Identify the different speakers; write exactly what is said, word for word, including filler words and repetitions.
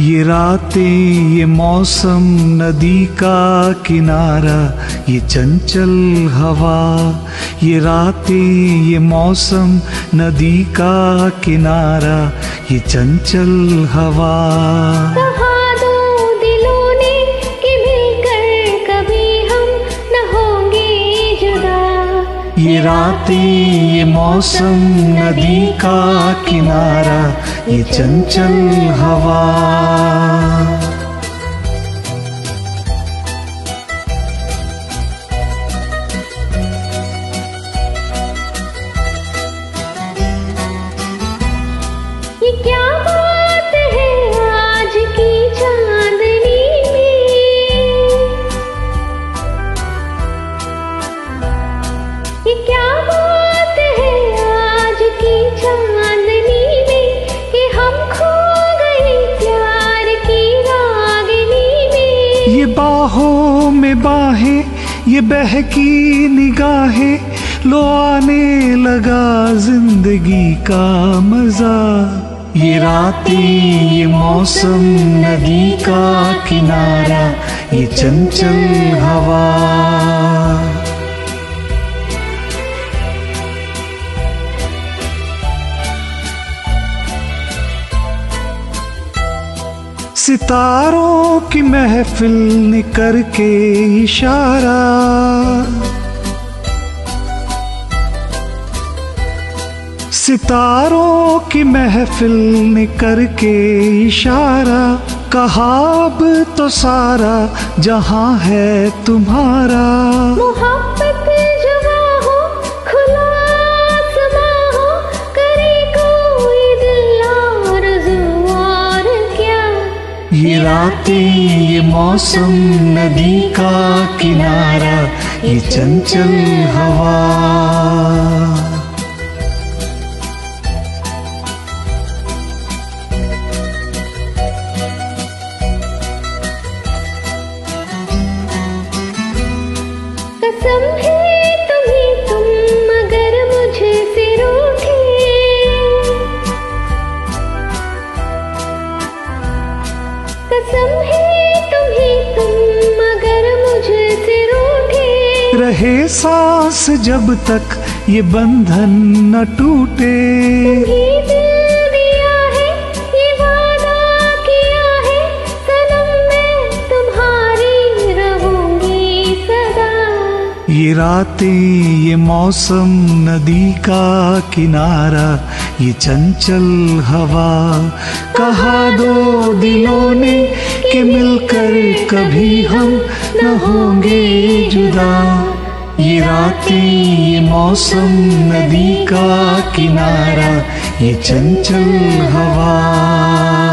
Speaker 1: ये रातें ये मौसम नदी का किनारा, ये चंचल हवा। ये रातें ये मौसम नदी का किनारा, ये चंचल हवा।
Speaker 2: कहा दो दिलों ने कि मिलकर कभी हम न होंगे जुदा।
Speaker 1: ये रातें ये मौसम नदी का किनारा, ये चंचल हवा।
Speaker 2: ये क्या बात है आज की चांदनी में, ये क्या बात है आज की चांदनी में, कि हम खो गए प्यार की रागिनी में।
Speaker 1: ये बाहों में बाहें, ये बहकी निगाहें, लो आने लगा जिंदगी का मजा। ये रातें ये मौसम नदी का किनारा, ये चंचल हवा। सितारों की महफिल ने करके इशारा, सितारों की महफिल ने करके इशारा, कहा अब तो सारा जहां है तुम्हारा।
Speaker 2: मोहब्बत जवा हो खुला आसमां हो, करे कोई दिल आरज़ू और क्या।
Speaker 1: ये रातें ये मौसम नदी का किनारा, ये चंचल हवा।
Speaker 2: कसम है तुम्हें तुम मगर मुझसे रूठे, कसम है तुम्हें तुम मगर मुझसे रूठे।
Speaker 1: रहे सांस जब तक ये बंधन न टूटे,
Speaker 2: तुम्हें दिल दिया है ये वादा किया है, सनम मैं तुम्हारी रहूंगी सदा।
Speaker 1: ये रातें ये मौसम नदी का किनारा, ये चंचल हवा। कहा दो दिलों ने कि मिलकर कभी हम न होंगे जुदा। ये रातें ये मौसम नदी का किनारा, ये चंचल हवा।